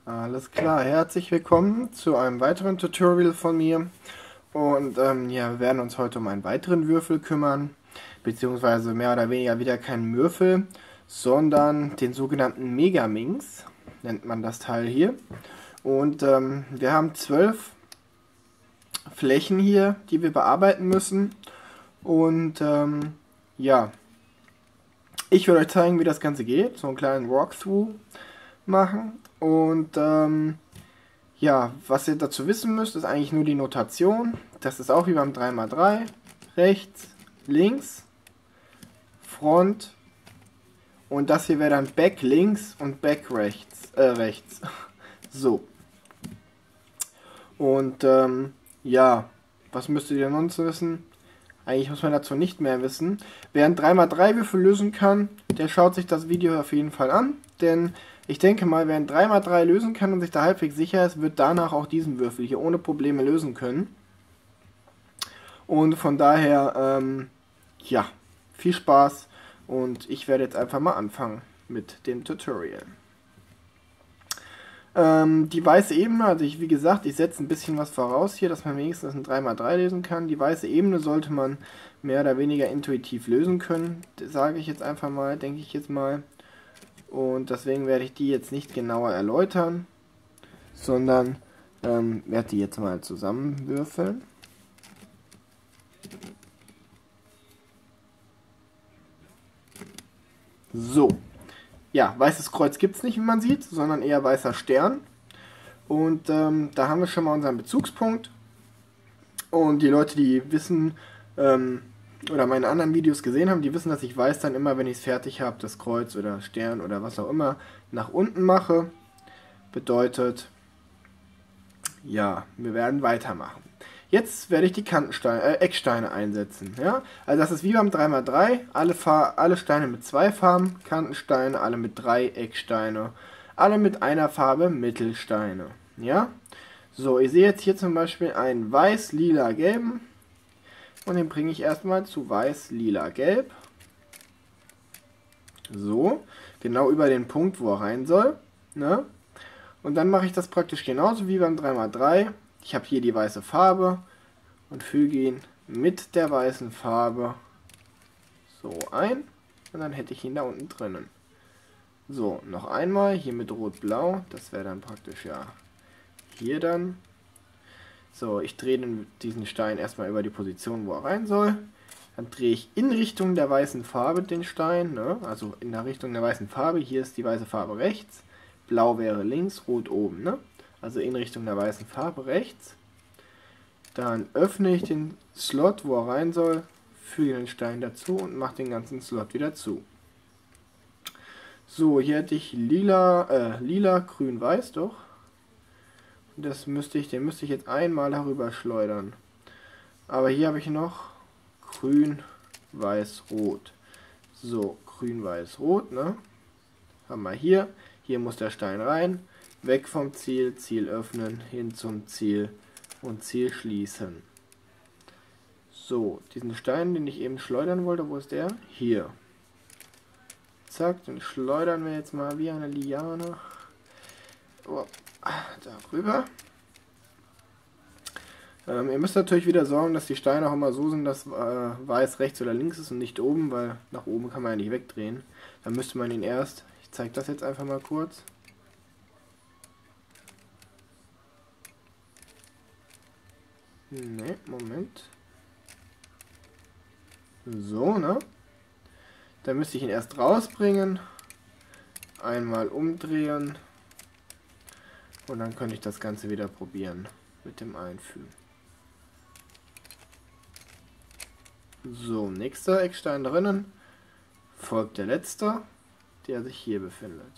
Alles klar, herzlich willkommen zu einem weiteren Tutorial von mir. Und ja, wir werden uns heute um einen weiteren Würfel kümmern, beziehungsweise mehr oder weniger wieder keinen Würfel, sondern den sogenannten Megaminx, nennt man das Teil hier. Und wir haben 12 Flächen hier, die wir bearbeiten müssen. Und ja, ich will euch zeigen, wie das Ganze geht, so einen kleinen Walkthrough machen. Und ja, was ihr dazu wissen müsst, ist eigentlich nur die Notation. Das ist auch wie beim 3×3. Rechts, links, Front. Und das hier wäre dann Back links und Back rechts. So. Und ja, was müsstet ihr sonst wissen? Eigentlich muss man dazu nicht mehr wissen. Wer einen 3×3 Würfel lösen kann, der schaut sich das Video auf jeden Fall an. Denn ich denke mal, wer einen 3×3 lösen kann und sich da halbwegs sicher ist, wird danach auch diesen Würfel hier ohne Probleme lösen können. Und von daher, ja, viel Spaß. Und ich werde jetzt einfach mal anfangen mit dem Tutorial. Die weiße Ebene, also wie gesagt, ich setze ein bisschen was voraus hier, dass man wenigstens ein 3×3 lösen kann. Die weiße Ebene sollte man mehr oder weniger intuitiv lösen können, sage ich jetzt einfach mal, denke ich jetzt mal. Und deswegen werde ich die jetzt nicht genauer erläutern, sondern werde die jetzt mal zusammenwürfeln. So. Ja, weißes Kreuz gibt es nicht, wie man sieht, sondern eher weißer Stern. Und da haben wir schon mal unseren Bezugspunkt. Und die Leute, die wissen, oder meine anderen Videos gesehen haben, die wissen, dass ich weiß dann immer, wenn ich es fertig habe, das Kreuz oder Stern oder was auch immer nach unten mache. Bedeutet, ja, wir werden weitermachen. Jetzt werde ich die Ecksteine einsetzen. Ja? Also das ist wie beim 3×3, alle Steine mit 2 Farben, Kantensteine, alle mit 3 Ecksteine, alle mit einer Farbe Mittelsteine. Ja? So, ich sehe jetzt hier zum Beispiel einen weiß-lila-gelben und den bringe ich erstmal zu weiß-lila-gelb. So, genau über den Punkt, wo er rein soll. Ne? Und dann mache ich das praktisch genauso wie beim 3×3. Ich habe hier die weiße Farbe und füge ihn mit der weißen Farbe so ein und dann hätte ich ihn da unten drinnen. So, noch einmal hier mit Rot-Blau, das wäre dann praktisch ja hier dann. So, ich drehe diesen Stein erstmal über die Position, wo er rein soll. Dann drehe ich in Richtung der weißen Farbe den Stein, ne? Also in der Richtung der weißen Farbe. Hier ist die weiße Farbe rechts, Blau wäre links, Rot oben, ne? Also in Richtung der weißen Farbe rechts. Dann öffne ich den Slot, wo er rein soll, füge den Stein dazu und mache den ganzen Slot wieder zu. So, hier hätte ich lila, grün, weiß doch. Und den müsste ich jetzt einmal darüber schleudern. Aber hier habe ich noch grün, weiß, rot. So, grün, weiß, rot, ne? Haben wir hier. Hier muss der Stein rein. Weg vom Ziel, Ziel öffnen, hin zum Ziel und Ziel schließen. So, diesen Stein, den ich eben schleudern wollte, wo ist der? Hier. Zack, den schleudern wir jetzt mal wie eine Liane. Oh, darüber. Ihr müsst natürlich wieder sorgen, dass die Steine auch immer so sind, dass weiß rechts oder links ist und nicht oben, weil nach oben kann man ja nicht wegdrehen. Dann müsste man ihn erst, ich zeige das jetzt einfach mal kurz. Ne, Moment. So, ne? Dann müsste ich ihn erst rausbringen. Einmal umdrehen. Und dann könnte ich das Ganze wieder probieren mit dem Einfügen. So, nächster Eckstein drinnen. Folgt der letzte, der sich hier befindet.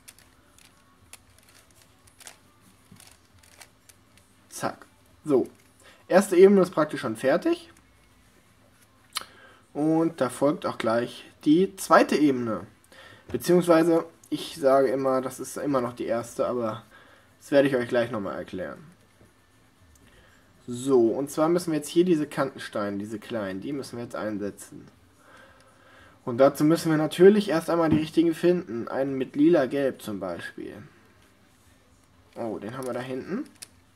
Zack. So. Erste Ebene ist praktisch schon fertig. Und da folgt auch gleich die zweite Ebene. Beziehungsweise, ich sage immer, das ist immer noch die erste, aber das werde ich euch gleich nochmal erklären. So, und zwar müssen wir jetzt hier diese Kantensteine, diese kleinen, die müssen wir jetzt einsetzen. Und dazu müssen wir natürlich erst einmal die richtigen finden. Einen mit lila-gelb zum Beispiel. Oh, den haben wir da hinten.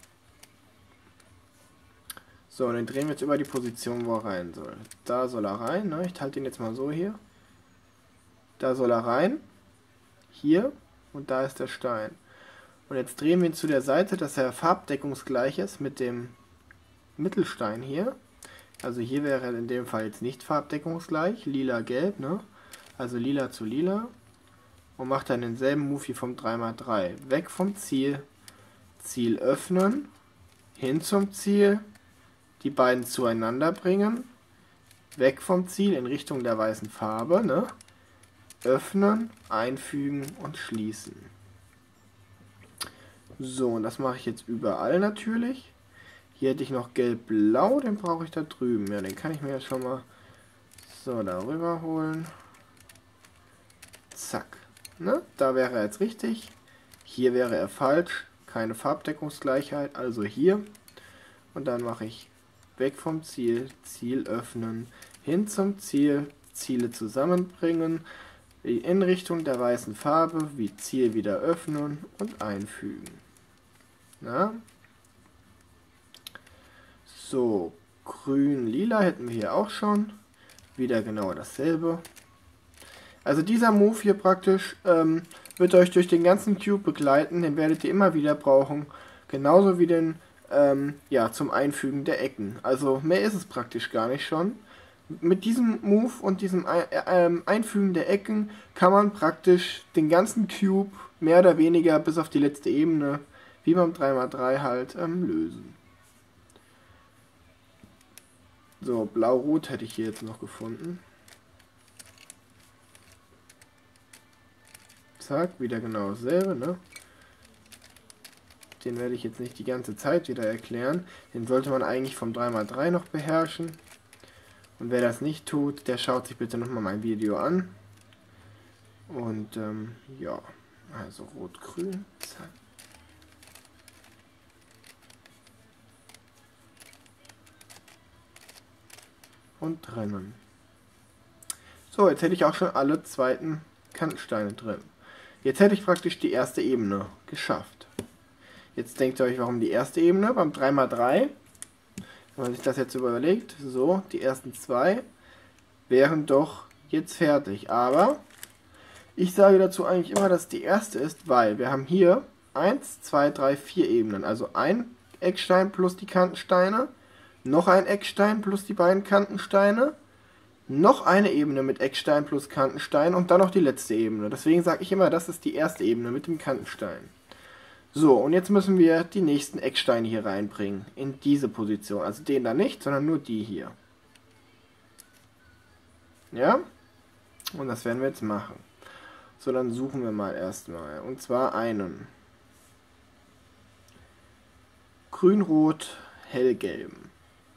So, und den drehen wir jetzt über die Position, wo er rein soll. Da soll er rein, ne? Ich halte ihn jetzt mal so hier. Da soll er rein. Hier. Und da ist der Stein. Und jetzt drehen wir ihn zu der Seite, dass er farbdeckungsgleich ist mit dem Mittelstein hier. Also hier wäre er in dem Fall jetzt nicht farbdeckungsgleich. Lila-Gelb, ne? Also lila zu lila. Und macht dann denselben Move wie vom 3x3. Weg vom Ziel. Ziel öffnen. Hin zum Ziel. Die beiden zueinander bringen. Weg vom Ziel in Richtung der weißen Farbe, ne? Öffnen, einfügen und schließen. So, und das mache ich jetzt überall natürlich. Hier hätte ich noch gelb-blau, den brauche ich da drüben. Ja, den kann ich mir ja schon mal so darüber holen. Zack. Ne? Da wäre er jetzt richtig. Hier wäre er falsch. Keine Farbdeckungsgleichheit, also hier. Und dann mache ich weg vom Ziel, Ziel öffnen, hin zum Ziel, Ziele zusammenbringen, in Richtung der weißen Farbe, wie Ziel wieder öffnen und einfügen. Na? So, grün, lila hätten wir hier auch schon. Wieder genau dasselbe. Also dieser Move hier praktisch wird euch durch den ganzen Cube begleiten. Den werdet ihr immer wieder brauchen. Genauso wie den ja, zum Einfügen der Ecken. Also mehr ist es praktisch gar nicht schon. Mit diesem Move und diesem Einfügen der Ecken kann man praktisch den ganzen Cube mehr oder weniger bis auf die letzte Ebene, wie beim 3x3 halt, lösen. So, blau-rot hätte ich hier jetzt noch gefunden. Zack, wieder genau dasselbe, ne? Den werde ich jetzt nicht die ganze Zeit wieder erklären. Den sollte man eigentlich vom 3x3 noch beherrschen. Und wer das nicht tut, der schaut sich bitte nochmal mein Video an. Und ja, also rot-grün. Zack. Und trennen. So, jetzt hätte ich auch schon alle zweiten Kantensteine drin. Jetzt hätte ich praktisch die erste Ebene geschafft. Jetzt denkt ihr euch, warum die erste Ebene? Beim 3x3, wenn man sich das jetzt überlegt, so, die ersten zwei wären doch jetzt fertig. Aber ich sage dazu eigentlich immer, dass die erste ist, weil wir haben hier 1, 2, 3, 4 Ebenen. Also ein Eckstein plus die Kantensteine, noch ein Eckstein plus die beiden Kantensteine, noch eine Ebene mit Eckstein plus Kantenstein und dann noch die letzte Ebene. Deswegen sage ich immer, das ist die erste Ebene mit dem Kantenstein. So, und jetzt müssen wir die nächsten Ecksteine hier reinbringen, in diese Position. Also den da nicht, sondern nur die hier. Ja? Und das werden wir jetzt machen. So, dann suchen wir mal erstmal. Und zwar einen grün-rot, hellgelben.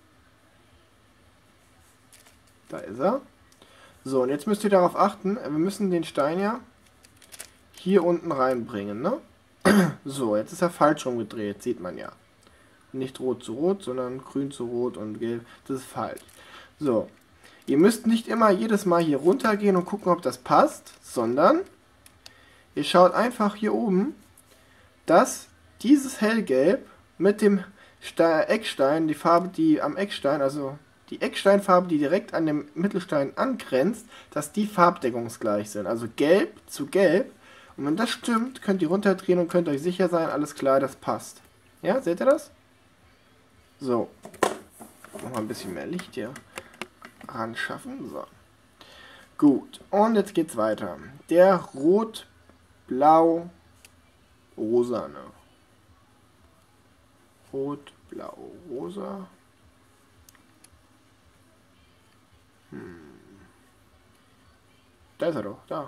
Da ist er. So, und jetzt müsst ihr darauf achten, wir müssen den Stein ja hier unten reinbringen, ne? So, jetzt ist er falsch rumgedreht, sieht man ja. Nicht rot zu rot, sondern grün zu rot und gelb. Das ist falsch. So, ihr müsst nicht immer jedes Mal hier runter gehen und gucken, ob das passt, sondern ihr schaut einfach hier oben, dass dieses hellgelb mit dem Eckstein, die Farbe, die am Eckstein, also die Ecksteinfarbe, die direkt an dem Mittelstein angrenzt, dass die farbdeckungsgleich sind. Also gelb zu gelb. Und wenn das stimmt, könnt ihr runterdrehen und könnt euch sicher sein, alles klar, das passt. Ja, seht ihr das? So. Nochmal ein bisschen mehr Licht hier ran schaffen. So. Gut. Und jetzt geht's weiter. Der rot-blau-rosane. Rot-blau-rosa. Da ist er doch, da.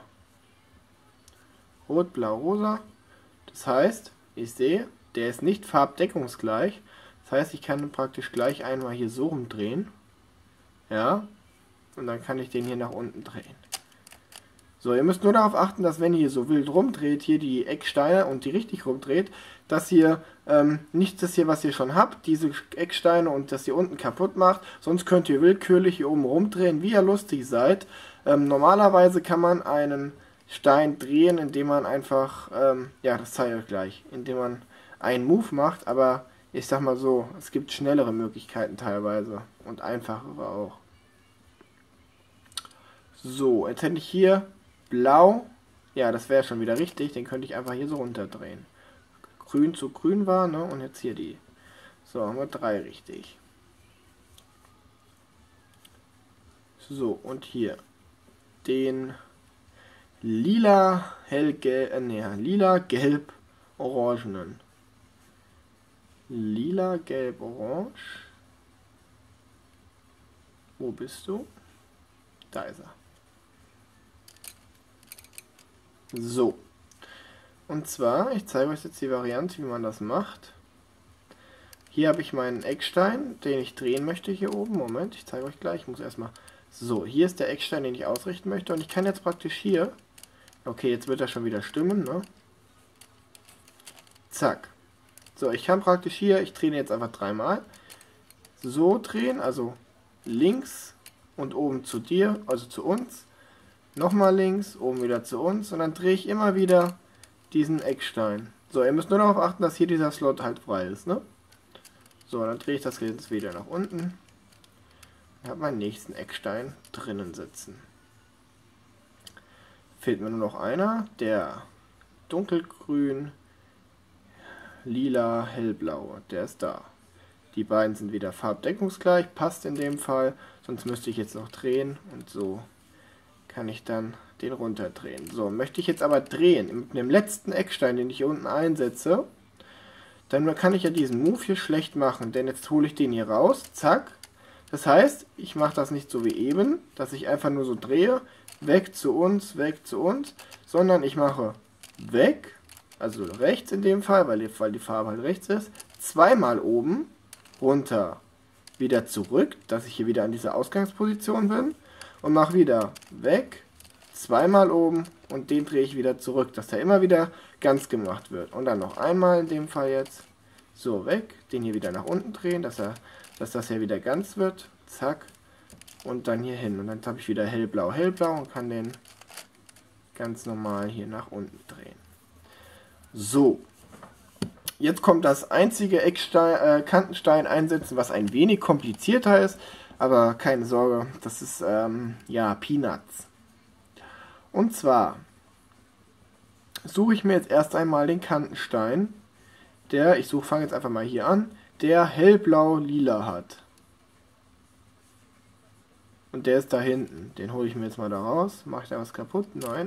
Rot, Blau, Rosa. Das heißt, ich sehe, der ist nicht farbdeckungsgleich. Das heißt, ich kann ihn praktisch gleich einmal hier so rumdrehen. Ja. Und dann kann ich den hier nach unten drehen. So, ihr müsst nur darauf achten, dass wenn ihr so wild rumdreht, hier die Ecksteine und die richtig rumdreht, dass ihr nicht das hier, was ihr schon habt, diese Ecksteine und das hier unten kaputt macht. Sonst könnt ihr willkürlich hier oben rumdrehen, wie ihr lustig seid. Normalerweise kann man einen Stein drehen, indem man einfach, ja, das zeige ich euch gleich, indem man einen Move macht, aber ich sag mal so, es gibt schnellere Möglichkeiten teilweise und einfachere auch. So, jetzt hätte ich hier blau, ja, das wäre schon wieder richtig, den könnte ich einfach hier so runterdrehen. Grün zu grün war, ne, und jetzt hier die. So, haben wir 3 richtig. So, und hier den lila, hellgelb, lila, gelb, orangenen. Lila, gelb, orange. Wo bist du? Da ist er. So. Und zwar, ich zeige euch jetzt die Variante, wie man das macht. Hier habe ich meinen Eckstein, den ich drehen möchte hier oben. Moment, ich zeige euch gleich. Ich muss erstmal... So, hier ist der Eckstein, den ich ausrichten möchte. Und ich kann jetzt praktisch hier... Okay, jetzt wird er schon wieder stimmen, ne? Zack. So, ich kann praktisch hier... Ich drehe ihn jetzt einfach 3-mal. So drehen, also links und oben zu dir, also zu uns. Nochmal links, oben wieder zu uns. Und dann drehe ich immer wieder diesen Eckstein. So, ihr müsst nur darauf achten, dass hier dieser Slot halt frei ist, ne? So, dann drehe ich das jetzt wieder nach unten. Ich habe meinen nächsten Eckstein drinnen sitzen. Fehlt mir nur noch einer, der dunkelgrün, lila, hellblaue. Der ist da. Die beiden sind wieder farbdeckungsgleich, passt in dem Fall. Sonst müsste ich jetzt noch drehen und so kann ich dann den runterdrehen. So, möchte ich jetzt aber drehen mit dem letzten Eckstein, den ich hier unten einsetze, dann kann ich ja diesen Move hier schlecht machen, denn jetzt hole ich den hier raus, zack. Das heißt, ich mache das nicht so wie eben, dass ich einfach nur so drehe, weg zu uns, sondern ich mache weg, also rechts in dem Fall, weil die Farbe halt rechts ist, 2-mal oben, runter, wieder zurück, dass ich hier wieder an dieser Ausgangsposition bin und mache wieder weg, 2-mal oben und den drehe ich wieder zurück, dass der immer wieder ganz gemacht wird. Und dann noch einmal in dem Fall jetzt, so weg, den hier wieder nach unten drehen, dass das hier wieder ganz wird, zack, und dann hier hin. Und dann habe ich wieder hellblau, hellblau und kann den ganz normal hier nach unten drehen. So, jetzt kommt das einzige Kantenstein einsetzen, was ein wenig komplizierter ist, aber keine Sorge, das ist, ja, Peanuts. Und zwar suche ich mir jetzt erst einmal den Kantenstein, der, fange jetzt einfach mal hier an, der hellblau-lila hat. Und der ist da hinten. Den hole ich mir jetzt mal da raus. Mache ich da was kaputt? Nein.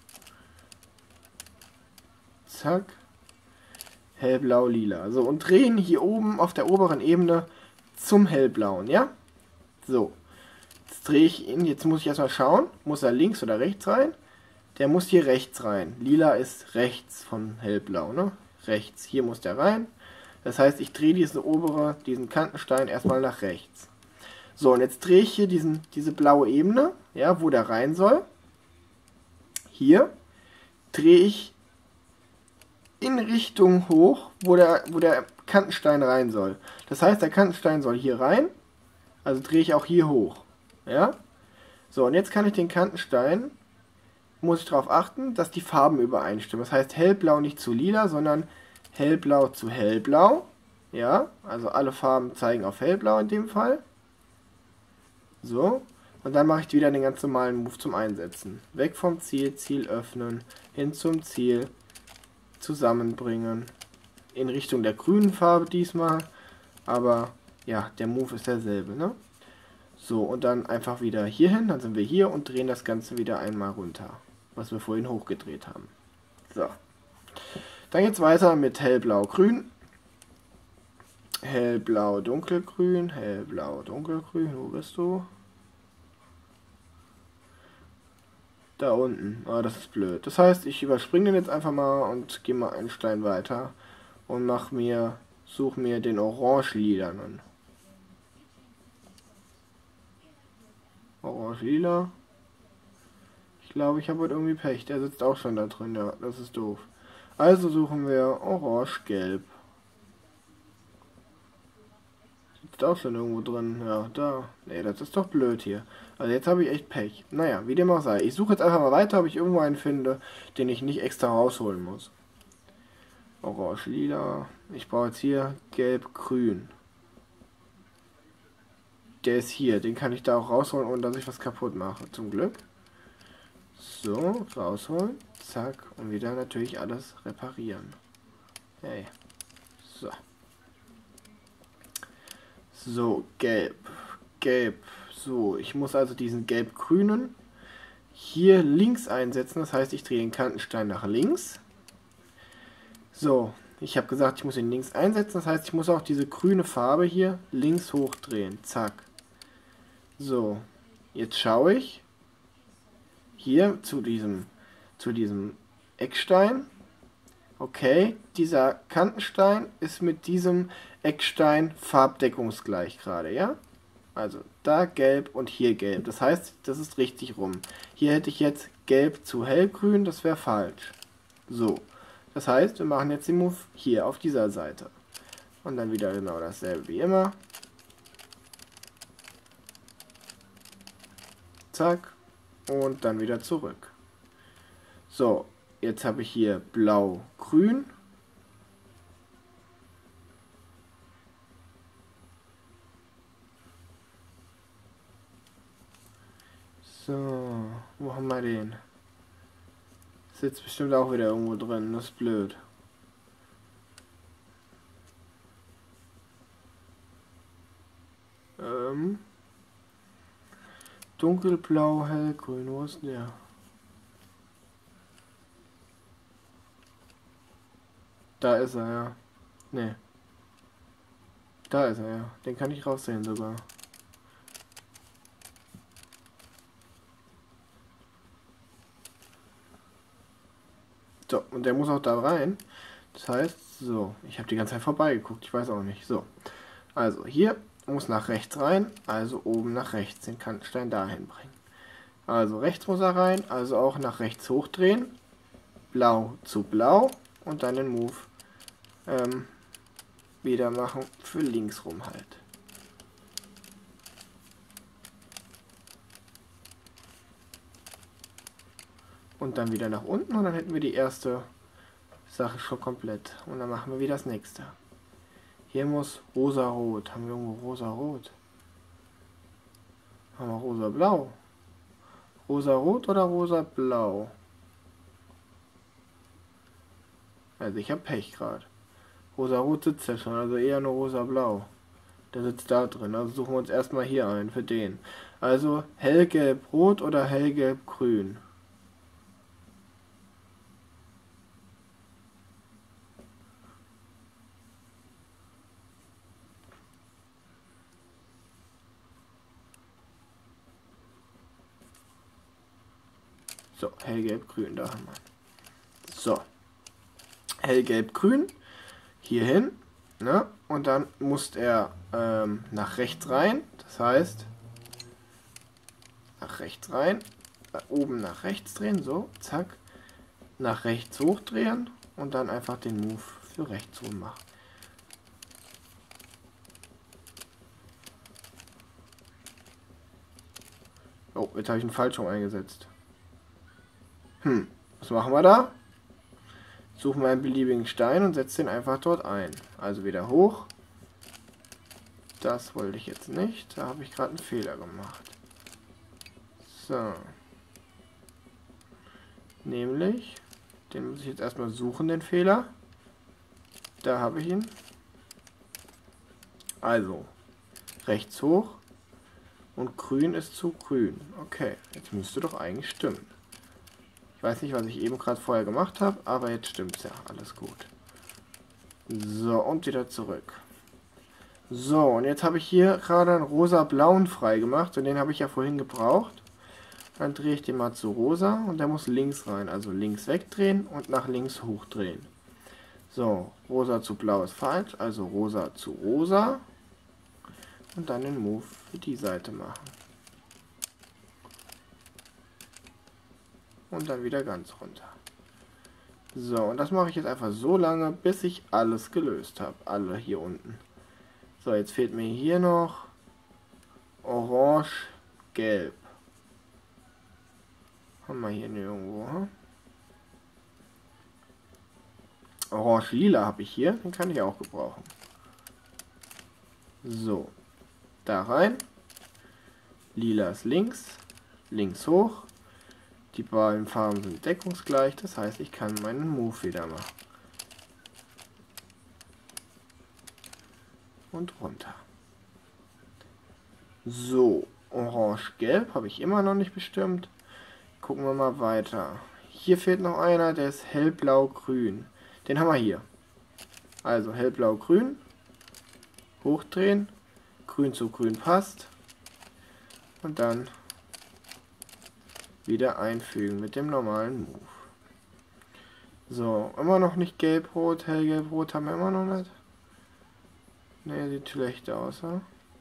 Zack. Hellblau-lila. So, und drehen hier oben auf der oberen Ebene zum hellblauen, ja? So. Jetzt drehe ich ihn. Jetzt muss ich erstmal schauen. Muss er links oder rechts rein? Der muss hier rechts rein. Lila ist rechts von hellblau, ne? Rechts. Hier muss der rein. Das heißt, ich drehe diesen Kantenstein erstmal nach rechts. So, und jetzt drehe ich hier diese blaue Ebene, ja, wo der rein soll. Hier drehe ich in Richtung hoch, wo der Kantenstein rein soll. Das heißt, der Kantenstein soll hier rein, also drehe ich auch hier hoch. Ja? So, und jetzt kann ich den Kantenstein, muss ich darauf achten, dass die Farben übereinstimmen. Das heißt, hellblau nicht zu lila, sondern hellblau zu hellblau. Ja, also alle Farben zeigen auf hellblau in dem Fall. So, und dann mache ich wieder den ganz normalen Move zum Einsetzen. Weg vom Ziel, Ziel öffnen, hin zum Ziel, zusammenbringen. In Richtung der grünen Farbe diesmal, aber ja, der Move ist derselbe, ne? So, und dann einfach wieder hier hin, dann sind wir hier und drehen das Ganze wieder einmal runter, was wir vorhin hochgedreht haben. So, dann geht's weiter mit hellblau-grün. Hellblau, dunkelgrün, hellblau, dunkelgrün, wo bist du? Da unten. Ah, das ist blöd. Das heißt, ich überspringe den jetzt einfach mal und gehe mal einen Stein weiter und suche mir den orange-lilanen. Orange-lila. Ich glaube, ich habe heute irgendwie Pech. Der sitzt auch schon da drin, ja, das ist doof. Also suchen wir orange-gelb. Sitzt auch schon irgendwo drin, ja, da. Nee, das ist doch blöd hier. Also jetzt habe ich echt Pech. Naja, wie dem auch sei. Ich suche jetzt einfach mal weiter, ob ich irgendwo einen finde, den ich nicht extra rausholen muss. Orange, lila. Ich brauche jetzt hier gelb, grün. Der ist hier. Den kann ich da auch rausholen, ohne dass ich was kaputt mache. Zum Glück. So, rausholen. Zack. Und wieder natürlich alles reparieren. Hey. So. So, gelb. Gelb. So, ich muss also diesen gelb-grünen hier links einsetzen. Das heißt, ich drehe den Kantenstein nach links. So, ich habe gesagt, ich muss ihn links einsetzen. Das heißt, ich muss auch diese grüne Farbe hier links hochdrehen. Zack. So, jetzt schaue ich hier zu diesem Eckstein. Okay, dieser Kantenstein ist mit diesem Eckstein farbdeckungsgleich gerade, ja? Also da gelb und hier gelb. Das heißt, das ist richtig rum. Hier hätte ich jetzt gelb zu hellgrün, das wäre falsch. So, das heißt, wir machen jetzt den Move hier auf dieser Seite. Und dann wieder genau dasselbe wie immer. Zack. Und dann wieder zurück. So, jetzt habe ich hier blau, grün. So, wo haben wir den? Sitzt bestimmt auch wieder irgendwo drin, das ist blöd. Dunkelblau, hellgrün, wo ist der? Da ist er, ja. Ne. Da ist er, ja. Den kann ich raussehen sogar. So, und der muss auch da rein. Das heißt, so, ich habe die ganze Zeit vorbeigeguckt, ich weiß auch nicht. So, also hier muss nach rechts rein, also oben nach rechts den Kantenstein dahin bringen. Also rechts muss er rein, also auch nach rechts hochdrehen. Blau zu blau und dann den Move wieder machen für links rum halt. Und dann wieder nach unten und dann hätten wir die erste Sache schon komplett. Und dann machen wir wieder das nächste. Hier muss rosa-rot. Haben wir irgendwo rosa-rot? Haben wir rosa-blau? Rosa-rot oder rosa-blau? Also ich habe Pech gerade. Rosa-rot sitzt ja schon, also eher nur rosa-blau. Der sitzt da drin. Also suchen wir uns erstmal hier ein für den. Also hellgelb-rot oder hellgelb-grün? So, hellgelb-grün, da haben wir. So, hellgelb-grün, hier hin, ne? Und dann muss er nach rechts rein, das heißt, nach rechts rein, oben nach rechts drehen, so, zack, nach rechts hochdrehen und dann einfach den Move für rechts rum machen. Oh, jetzt habe ich einen Fallschirm eingesetzt. Was machen wir da? Suchen wir einen beliebigen Stein und setzen den einfach dort ein. Also wieder hoch. Das wollte ich jetzt nicht. Da habe ich gerade einen Fehler gemacht. So. Nämlich, den muss ich jetzt erstmal suchen, den Fehler. Da habe ich ihn. Also, rechts hoch. Und grün ist zu grün. Okay, jetzt müsste doch eigentlich stimmen. Ich weiß nicht, was ich eben gerade vorher gemacht habe, aber jetzt stimmt es ja. Alles gut. So, und wieder zurück. So, und jetzt habe ich hier gerade einen rosa-blauen freigemacht und den habe ich ja vorhin gebraucht. Dann drehe ich den mal zu rosa und der muss links rein. Also links wegdrehen und nach links hochdrehen. So, rosa zu blau ist falsch, also rosa zu rosa. Und dann den Move für die Seite machen. Und dann wieder ganz runter. So, und das mache ich jetzt einfach so lange, bis ich alles gelöst habe. Alle hier unten. So, jetzt fehlt mir hier noch orange, gelb. Haben wir hier nirgendwo. Hm? Orange-Lila habe ich hier. Den kann ich auch gebrauchen. So. Da rein. Lila ist links. Links hoch. Die beiden Farben sind deckungsgleich. Das heißt, ich kann meinen Move wieder machen. Und runter. So. Orange-Gelb habe ich immer noch nicht bestimmt. Gucken wir mal weiter. Hier fehlt noch einer, der ist hellblau-grün. Den haben wir hier. Also hellblau-grün. Hochdrehen. Grün zu grün passt. Und dann wieder einfügen mit dem normalen Move. So, immer noch nicht gelb-rot. Hellgelb-rot haben wir immer noch nicht. Ne, sieht schlecht aus. Ja?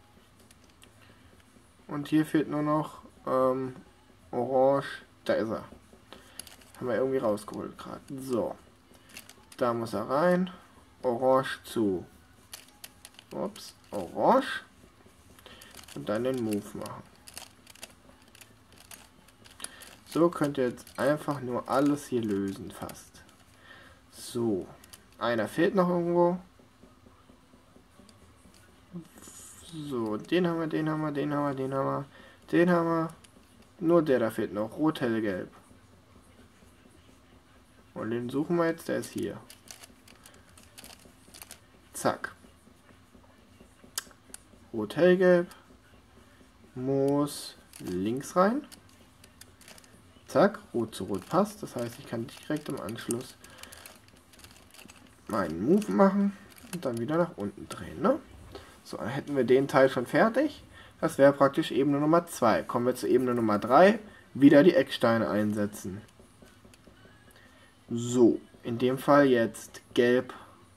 Und hier fehlt nur noch Orange. Da ist er. Haben wir irgendwie rausgeholt gerade. So. Da muss er rein. Orange zu. Ups. Orange. Und dann den Move machen. So könnt ihr jetzt einfach nur alles hier lösen fast. So. Einer fehlt noch irgendwo. So. Den haben wir, den haben wir, den haben wir, den haben wir. Den haben wir. Nur der da fehlt noch. Rot, hell, gelb. Und den suchen wir jetzt. Der ist hier. Zack. Rot, hell, gelb. Muss links rein. Zack. Rot zu rot passt. Das heißt, ich kann direkt im Anschluss meinen Move machen. Und dann wieder nach unten drehen. Ne? So, dann hätten wir den Teil schon fertig. Das wäre praktisch Ebene Nummer 2. Kommen wir zur Ebene Nummer 3. Wieder die Ecksteine einsetzen. So, in dem Fall jetzt gelb.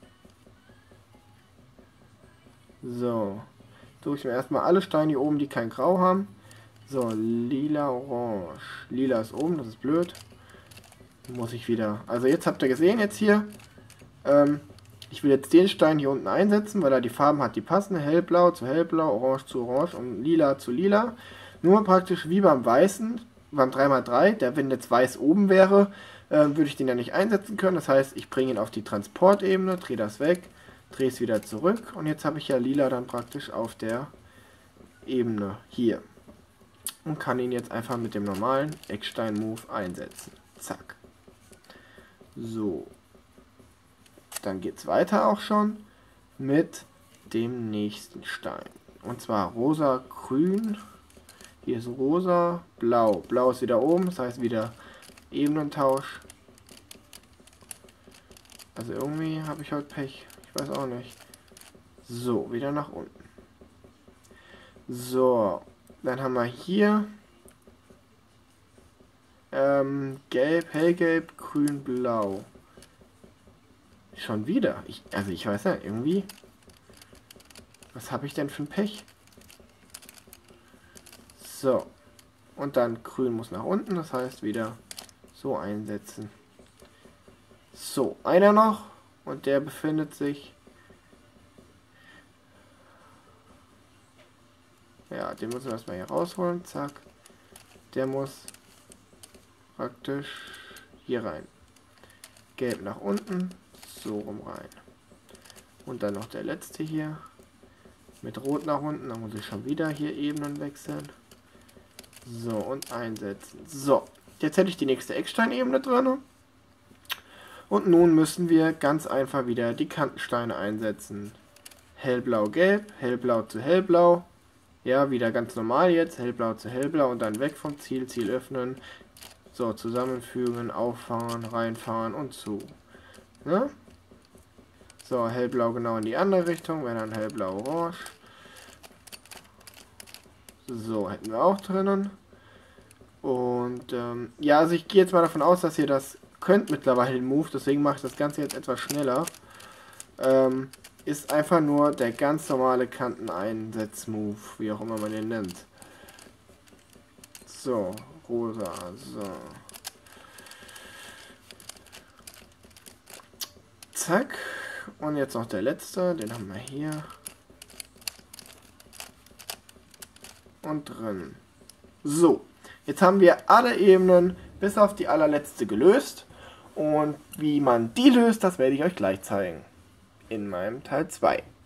So, suche ich mir erstmal alle Steine hier oben, die kein Grau haben. So, lila, orange. Lila ist oben, das ist blöd. Muss ich wieder. Also jetzt habt ihr gesehen, jetzt hier. Ich will jetzt den Stein hier unten einsetzen, weil er die Farben hat, die passen. Hellblau zu hellblau, orange zu orange und lila zu lila. Nur praktisch wie beim weißen, beim 3×3, der wenn jetzt weiß oben wäre, würde ich den ja nicht einsetzen können. Das heißt, ich bringe ihn auf die Transportebene, drehe das weg, drehe es wieder zurück. Und jetzt habe ich ja lila dann praktisch auf der Ebene hier. Und kann ihn jetzt einfach mit dem normalen Eckstein-Move einsetzen. Zack. So. Dann geht es weiter auch schon mit dem nächsten Stein. Und zwar rosa, grün. Hier ist rosa, blau. Blau ist wieder oben, das heißt wieder Ebenentausch. Also irgendwie habe ich heute Pech. Ich weiß auch nicht. So, wieder nach unten. So, dann haben wir hier gelb, hellgelb, grün, blau. Schon wieder. Also ich weiß ja, irgendwie. Was habe ich denn für ein Pech? So. Und dann grün muss nach unten, das heißt wieder so einsetzen. So, einer noch. Und der befindet sich. Ja, den müssen wir erstmal hier rausholen. Zack. Der muss praktisch hier rein. Gelb nach unten. So rum rein. Und dann noch der letzte hier. Mit Rot nach unten. Dann muss ich schon wieder hier Ebenen wechseln. So, und einsetzen. So, jetzt hätte ich die nächste Ecksteinebene drin. Und nun müssen wir ganz einfach wieder die Kantensteine einsetzen. Hellblau-Gelb, Hellblau zu Hellblau. Ja, wieder ganz normal jetzt. Hellblau zu Hellblau und dann weg vom Ziel. Ziel öffnen. So, zusammenfügen, auffahren, reinfahren und zu. Ne? So, hellblau genau in die andere Richtung, wäre dann hellblau-orange. So, hätten wir auch drinnen. Und, ja, also ich gehe jetzt mal davon aus, dass ihr das könnt mittlerweile den Move, deswegen mache ich das Ganze jetzt etwas schneller. Ist einfach nur der ganz normale Kanteneinsatz-Move, wie auch immer man den nennt. So, rosa, so. Zack. Und jetzt noch der letzte, den haben wir hier. Und drin. So, Jetzt haben wir alle Ebenen bis auf die allerletzte gelöst. Und wie man die löst, das werde ich euch gleich zeigen. In meinem Teil 2.